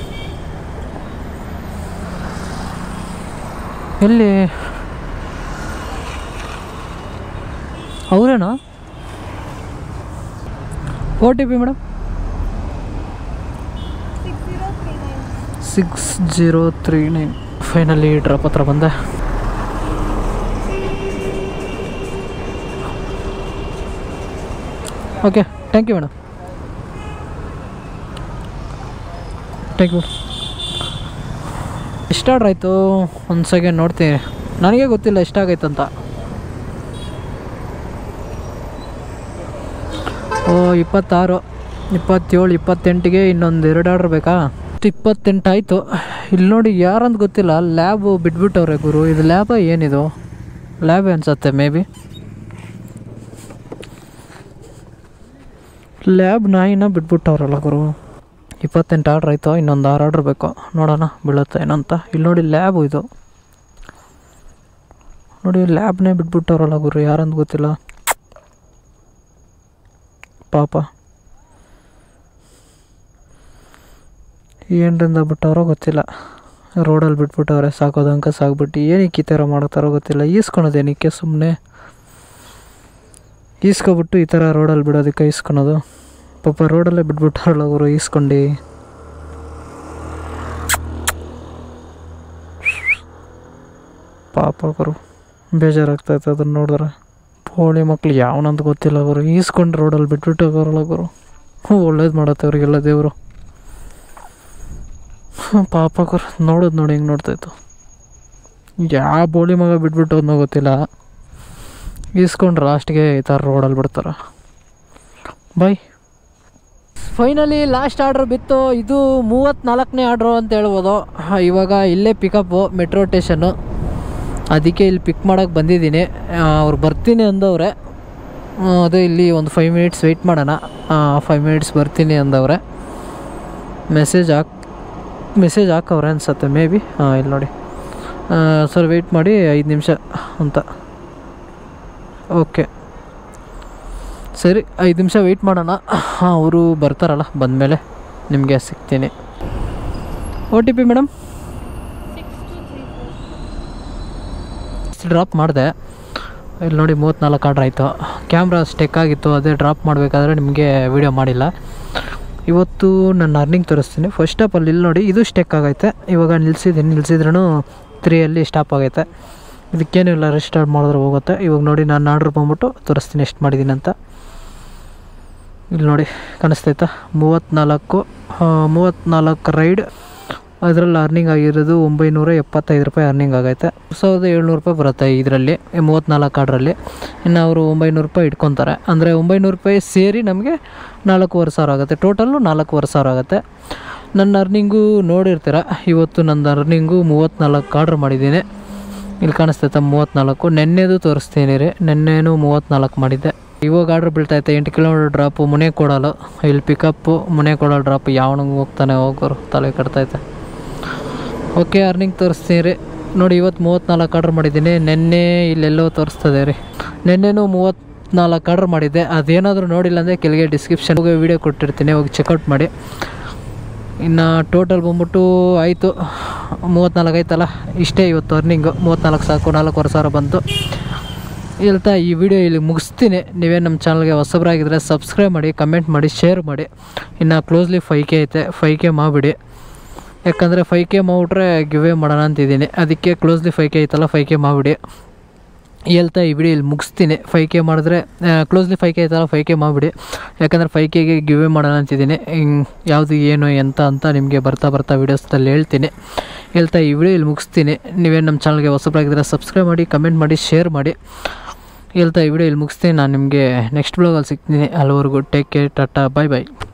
ಎಲ್ಲಿ ಅವರೇನಾ? OTP madam 6039. ಫೈನಲಿ ಡ್ರಾಪ್ ಹತ್ರ ಬಂದೆ. Okay, thank you madam, thank you. ಎಷ್ಟು ಆರ್ಡ್ರ್ ಆಯಿತು? ಒಂದು ಸೆಕೆಂಡ್ ನೋಡ್ತೀನಿ, ನನಗೆ ಗೊತ್ತಿಲ್ಲ ಎಷ್ಟಾಗೈತೆ ಅಂತ. 26, 27, 28ಗೆ ಇನ್ನೊಂದು 2 ಆರ್ಡ್ರ್ ಬೇಕಾ? 28 ಆಯಿತು. ಇಲ್ಲಿ ನೋಡಿ, ಯಾರಂತ ಗೊತ್ತಿಲ್ಲ, ಲ್ಯಾಬು ಬಿಟ್ಬಿಟ್ಟವ್ರೆ ಗುರು. ಇದು ಲ್ಯಾಬ ಏನಿದು? ಲ್ಯಾಬೇ ಅನ್ಸುತ್ತೆ ಮೇ ಬಿ. ಲ್ಯಾಬ್ ನಾಯಿನ ಬಿಟ್ಬಿಟ್ಟವ್ರಲ್ಲ ಗುರು. 28 ಆರ್ಡ್ರ್ ಆಯಿತು, ಇನ್ನೊಂದು 6 ಆರ್ಡ್ರ್ ಬೇಕು. ನೋಡೋಣ ಬೀಳುತ್ತೆ ಏನಂತ. ಇಲ್ಲಿ ನೋಡಿ, ಲ್ಯಾಬು ಇದು ನೋಡಿ, ಲ್ಯಾಬ್ನೇ ಬಿಟ್ಬಿಟ್ಟವ್ರಲ್ಲ ಗುರು, ಯಾರಂತ ಗೊತ್ತಿಲ್ಲ ಪಾಪ. ಏನರಿಂದ ಬಿಟ್ಟವರೋ ಗೊತ್ತಿಲ್ಲ. ರೋಡಲ್ಲಿ ಬಿಟ್ಬಿಟ್ಟವ್ರೆ, ಸಾಕೋದಂಕ ಸಾಕ್ಬಿಟ್ಟು. ಏನಕ್ಕೆ ಈ ಥರ ಮಾಡ್ತಾರೋ ಗೊತ್ತಿಲ್ಲ. ಈಸ್ಕೊಳೋದೇನಕ್ಕೆ? ಸುಮ್ಮನೆ ಈಸ್ಕೊಬಿಟ್ಟು ಈ ಥರ ರೋಡಲ್ಲಿ ಬಿಡೋದಕ್ಕೆ ಈಸ್ಕೊಳೋದು. ಪಾಪ ರೋಡಲ್ಲೇ ಬಿಟ್ಬಿಟ್ಟಾರಲ್ಲ ಅವರು ಈಸ್ಕೊಂಡು. ಪಾಪ ಗುರು, ಬೇಜಾರಾಗ್ತಾಯಿತ್ತು ಅದನ್ನು ನೋಡಿದ್ರೆ. ಹೋಳಿ ಮಕ್ಳು ಯಾವನಂತ ಗೊತ್ತಿಲ್ಲ ಗುರು, ಈಸ್ಕೊಂಡು ರೋಡಲ್ಲಿ ಬಿಟ್ಬಿಟ್ಟು ಹೋಗೋರಲ್ಲ ಗುರು. ಒಳ್ಳೇದು ಮಾಡತ್ತೆ ಅವ್ರಿಗೆಲ್ಲ ದೇವರು. ಪಾಪ ಗುರು, ನೋಡೋದು ನೋಡಿ ಹಿಂಗೆ ನೋಡ್ತಾಯಿತ್ತು. ಯಾವ ಬೋಳಿ ಮಗ ಬಿಟ್ಬಿಟ್ಟು ಹೋದ್ನೋ ಗೊತ್ತಿಲ್ಲ, ಈಸ್ಕೊಂಡು ಲಾಸ್ಟ್ಗೆ ಈ ಥರ ರೋಡಲ್ಲಿ ಬಿಡ್ತಾರೆ. ಬಾಯ್. ಫೈನಲಿ ಲಾಸ್ಟ್ ಆರ್ಡ್ರ್ ಬಿತ್ತು. ಇದು 34ನೇ ಆರ್ಡ್ರು ಅಂತ ಹೇಳ್ಬೋದು. ಇವಾಗ ಇಲ್ಲೇ ಪಿಕಪ್ಪು, ಮೆಟ್ರೋ ಸ್ಟೇಷನ್ನು. ಅದಕ್ಕೆ ಇಲ್ಲಿ ಪಿಕ್ ಮಾಡೋಕ್ಕೆ ಬಂದಿದ್ದೀನಿ. ಅವ್ರು ಬರ್ತೀನಿ ಅಂದವ್ರೆ. ಅದು ಇಲ್ಲಿ ಒಂದು 5 ಮಿನಿಟ್ಸ್ ವೆಯ್ಟ್ ಮಾಡೋಣ. 5 ಮಿನಿಟ್ಸ್ ಬರ್ತೀನಿ ಅಂದವ್ರೆ. ಮೆಸೇಜ್ ಹಾಕವ್ರೆ ಅನ್ಸುತ್ತೆ ಮೇ ಬಿ. ಇಲ್ಲಿ ನೋಡಿ, ಸರ್ ವೆಯ್ಟ್ ಮಾಡಿ 5 ನಿಮಿಷ ಅಂತ. ಓಕೆ ಸರಿ, 5 ನಿಮಿಷ ವೆಯ್ಟ್ ಮಾಡೋಣ. ಅವರು ಬರ್ತಾರಲ್ಲ, ಬಂದಮೇಲೆ ನಿಮಗೆ ಸಿಗ್ತೀನಿ. OTP madam? ಡ್ರಾಪ್ ಮಾಡಿದೆ. ಇಲ್ಲಿ ನೋಡಿ, 34 ಆರ್ಡ್ರ್ ಆಯಿತು. ಕ್ಯಾಮ್ರಾ ಸ್ಟೆಕ್ ಆಗಿತ್ತು, ಅದೇ ಡ್ರಾಪ್ ಮಾಡಬೇಕಾದ್ರೆ ನಿಮಗೆ ವೀಡಿಯೋ ಮಾಡಿಲ್ಲ. ಇವತ್ತು ನನ್ನ ಅರ್ನಿಂಗ್ ತೋರಿಸ್ತೀನಿ. ಫಸ್ಟ್ ಆಫ್ ಆಲ್ ಇಲ್ಲಿ ನೋಡಿ, ಇದು ಸ್ಟೆಕ್ ಆಗೈತೆ. ಇವಾಗ ನಿಲ್ಸಿದ್ರೂ 3 ಸ್ಟಾಪ್ ಆಗೈತೆ. ಇದಕ್ಕೇನು ಇಲ್ಲ, ರೆಸ್ಟಾರ್ಟ್ ಮಾಡಿದ್ರೆ ಹೋಗುತ್ತೆ. ಇವಾಗ ನೋಡಿ, ನಾನು ಆರ್ಡ್ರ್ ಬಂದ್ಬಿಟ್ಟು ತೋರಿಸ್ತೀನಿ ಎಷ್ಟು ಮಾಡಿದ್ದೀನಿ ಅಂತ. ಇಲ್ಲಿ ನೋಡಿ ಕಾಣಿಸ್ತೈತಾ? 34 ರೈಡ್. ಅದರಲ್ಲಿ ಅರ್ನಿಂಗ್ ಆಗಿರೋದು 975 ರೂಪಾಯಿ ಅರ್ನಿಂಗ್ ಆಗೈತೆ. 1700 ರೂಪಾಯಿ ಬರುತ್ತೆ ಇದರಲ್ಲಿ, 34 ಆರ್ಡ್ರಲ್ಲಿ. ಇನ್ನು ಅವರು 900 ರೂಪಾಯಿ ಇಟ್ಕೊತಾರೆ. ಅಂದರೆ 900 ರೂಪಾಯಿ ಸೇರಿ ನಮಗೆ 4500 ಆಗುತ್ತೆ. ಟೋಟಲ್ಲು 4500 ಆಗುತ್ತೆ. ನನ್ನ ಅರ್ನಿಂಗು ನೋಡಿರ್ತೀರ. ಇವತ್ತು ನನ್ನ ಅರ್ನಿಂಗು 34 ಆರ್ಡ್ರ್ ಮಾಡಿದ್ದೀನಿ. ಇಲ್ಲಿ ಕಾಣಿಸ್ತೈತೆ 34. ನೆನ್ನೆದು ತೋರಿಸ್ತೀನಿ ರೀ, ನೆನ್ನೆನೂ 34 ಮಾಡಿದ್ದೆ. ಇವಾಗ ಆರ್ಡ್ರ್ ಬೀಳ್ತೈತೆ 8 ಕಿಲೋಮೀಟರ್ ಡ್ರಾಪು, ಮುನೆ ಕೊಡಲು. ಇಲ್ಲಿ ಪಿಕಪ್ಪು, ಮುನೆ ಕೊಡಲು ಡ್ರಾಪು. ಯಾವನಿಗೆ ಹೋಗ್ತಾನೆ ಹೋಗೋರು, ತಲೆ ಕಟ್ತೈತೆ. ಓಕೆ, ಅರ್ನಿಂಗ್ ತೋರಿಸ್ತೀನಿ ರೀ. ನೋಡಿ, ಇವತ್ತು 34 ಆರ್ಡ್ರ್ ಮಾಡಿದ್ದೀನಿ. ನೆನ್ನೆ ಇಲ್ಲೆಲ್ಲೋ ತೋರಿಸ್ತದೆ ರೀ, ನೆನ್ನೆನೂ 34 ಆರ್ಡ್ರ್ ಮಾಡಿದ್ದೆ. ಅದೇನಾದರೂ ನೋಡಿಲ್ಲ ಅಂದರೆ ಕೆಳಗೆ ಡಿಸ್ಕ್ರಿಪ್ಷನ್ಗೆ ವೀಡಿಯೋ ಕೊಟ್ಟಿರ್ತೀನಿ, ಹೋಗಿ ಚೆಕ್ಔಟ್ ಮಾಡಿ. ಇನ್ನು ಟೋಟಲ್ ಬಂದ್ಬಿಟ್ಟು ಆಯಿತು 34 ಆಯ್ತಲ್ಲ. ಇಷ್ಟೇ ಇವತ್ತು ಅರ್ನಿಂಗು. 34 ಸಾಕು, 4500 ಬಂತು. ಹೇಳ್ತಾ ಈ ವಿಡಿಯೋ ಇಲ್ಲಿ ಮುಗಿಸ್ತೀನಿ. ನೀವೇ ನಮ್ಮ ಚಾನಲ್ಗೆ ಹೊಸಬರಾಗಿದ್ದರೆ ಸಬ್ಸ್ಕ್ರೈಬ್ ಮಾಡಿ, ಕಮೆಂಟ್ ಮಾಡಿ, ಶೇರ್ ಮಾಡಿ. ಇನ್ನು ಕ್ಲೋಸ್ಲಿ 5K ಐತೆ, 5K ಮಾಡಿಬಿಡಿ. ಯಾಕಂದರೆ 5K ಮಾಡಿಬಿಟ್ರೆ ಗಿವ್ ಮಾಡೋಣ ಅಂತಿದ್ದೀನಿ. ಅದಕ್ಕೆ ಕ್ಲೋಸ್ಲಿ 5K ಐತಲ್ಲ, 5K ಮಾಡಿಬಿಡಿ. ಹೇಳ್ತಾ ಈ ವಿಡಿಯೋ ಇಲ್ಲಿ ಮುಗಿಸ್ತೀನಿ. 5K ಮಾಡಿದ್ರೆ ಕ್ಲೋಸ್ಲಿ 5K ಐತಲ್ಲ, 5K ಮಾಡಿಬಿಡಿ. ಯಾಕಂದರೆ 5Kಗೆ ಗಿವ್ ಮಾಡೋಣ ಅಂತಿದ್ದೀನಿ. ಯಾವುದು ಏನು ಎಂತ ಅಂತ ನಿಮಗೆ ಬರ್ತಾ ವೀಡಿಯೋಸ್ದಲ್ಲಿ ಹೇಳ್ತೀನಿ. ಹೇಳ್ತಾ ಈ ವಿಡಿಯೋ ಇಲ್ಲಿ ಮುಗಿಸ್ತೀನಿ. ನೀವೇನು ನಮ್ಮ ಚಾನಲ್ಗೆ ಹೊಸಬರಾಗಿದ್ದರೆ ಸಬ್ಸ್ಕ್ರೈಬ್ ಮಾಡಿ, ಕಮೆಂಟ್ ಮಾಡಿ, ಶೇರ್ ಮಾಡಿ. ಹೇಳ್ತಾ ಈ ವಿಡಿಯೋ ಇಲ್ಲಿ ಮುಗಿಸ್ತೀನಿ. ನಾನು ನಿಮಗೆ ನೆಕ್ಸ್ಟ್ ಬ್ಲಾಗಲ್ಲಿ ಸಿಗ್ತೀನಿ. ಅಲ್ಲಿವರೆಗೂ ಟೇಕ್ ಕೇರ್, ಟಾಟಾ, ಬಾಯ್ ಬಾಯ್.